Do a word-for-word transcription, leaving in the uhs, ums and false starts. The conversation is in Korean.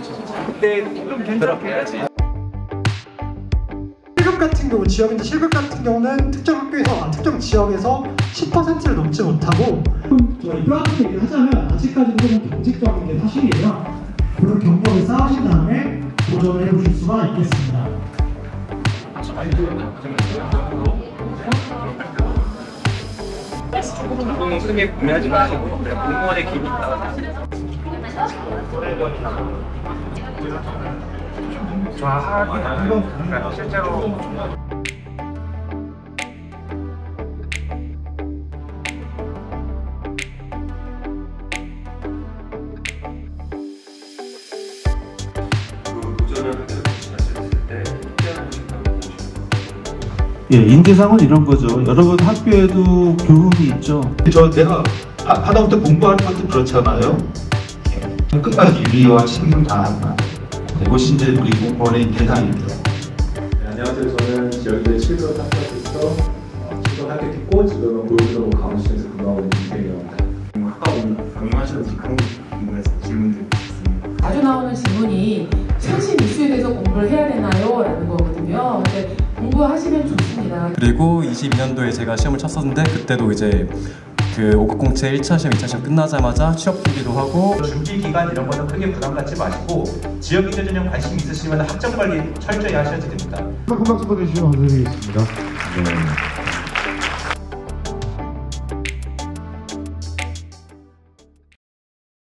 그때 좀 괜찮게 실급 같은 경우, 지역인데 실급 같은 경우는 특정 학교에서, 아, 특정 지역에서 십 퍼센트를 넘지 못하고, 저희 뼈아프게 얘기를 하자면 아직까지는 조금 경직적인 게 사실이에요. 그런 경력을 쌓으신 다음에 도전을 해보실 수가 있겠습니다. 조금 크게 구매하지 마시고 공무원의 기분 따라 좌하긴 한번 그런가요? 실제로 예, 인재상은 이런 거죠. 여러분 학교에도 교훈이 있죠. 저 내가 하, 하다부터 공부하는 것도 그렇잖아요. 예. 끝까지 유리와 책임 다하는 그것이 이제 우리 공무원의 대상입니다. 네, 안녕하세요. 저는 지역의 칠급 학교에서 어, 칠급 합격했고 지금은 고용노동 강원시에서 근무하고 있는 김태경입니다. 아까 강의하셔서 그런 궁금해서 질문드리고 싶습니다. 자주 나오는 질문이 최신 이슈에 대해서 공부를 해야 되나요? 라는 거거든요. 근데 공부하시면 좋습니다. 그리고 이십이 년도에 제가 시험을 쳤었는데 그때도 이제 그 오 급 공채 일 차 시험, 이 차 시험 끝나자마자 취업 준비도 하고 준비 기간 이런 거는 크게 부담 갖지 마시고 지역 인재 전형 관심 있으시면 학점 관리 철저히 하셔야 됩니다. 금방 짚어주시면 감사드리겠습니다. 네.